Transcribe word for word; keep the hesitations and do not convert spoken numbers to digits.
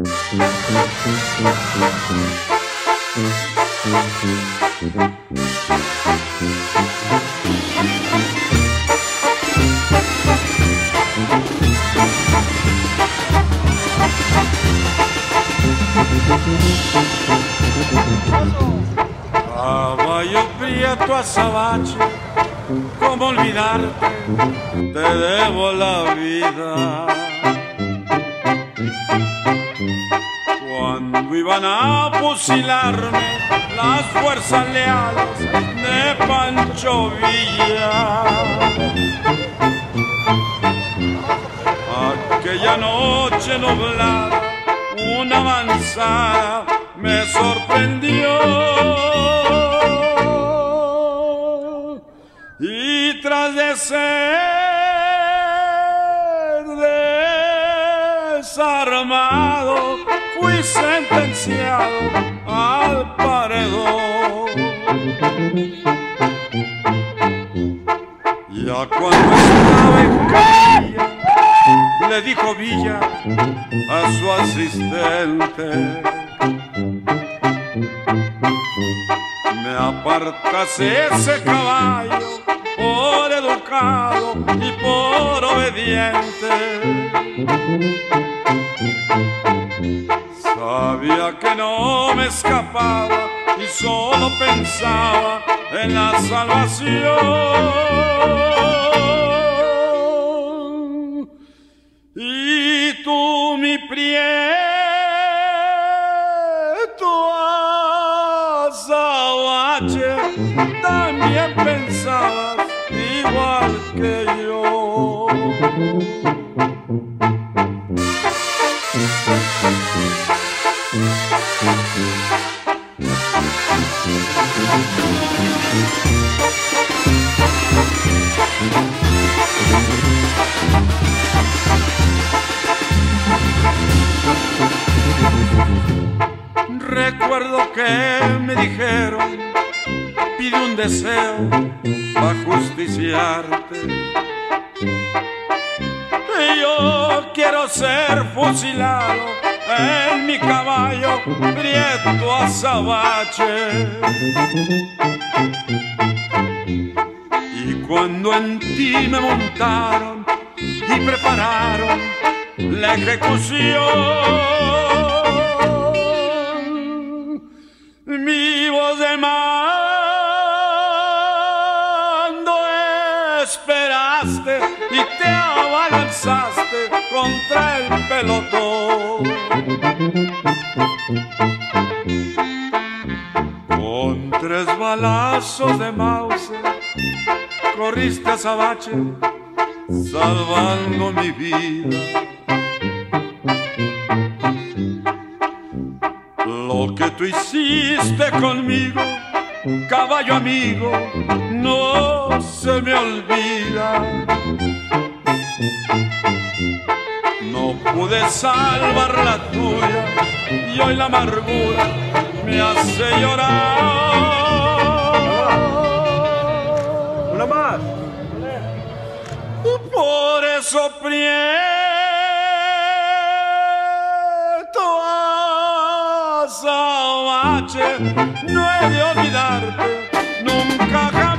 Caballo prieto azabache, ¿cómo olvidarte? Te debo la vida. Cuando iban a fusilarme las fuerzas leales de Pancho Villa, aquella noche nublada una avanzada me sorprendió y tras de ser desarmado fui sentenciado al paredón. Ya cuando estaba en camilla le dijo Villa a su asistente: me apartas ese caballo por educado y por obediente. Sabía que no me escapaba y solo pensaba en la salvación. Y tú, mi prieto azabache, también pensabas igual que yo. Recuerdo que me dijeron: pide un deseo para justiciarte. Y yo quiero ser fusilado en mi caballo prieto azabache. Y cuando en ti me montaron y prepararon la ejecución, mi voz de mando esperaste y te abalanzaste contra el pelotón. Con tres balazos de Mauser corriste azabache salvando mi vida. Lo que tú hiciste conmigo, caballo amigo, no se me olvida. No pude salvar la tuya y hoy la amargura me hace llorar. Una más. Por eso prieto azabache, no he de olvidarte nunca jamás.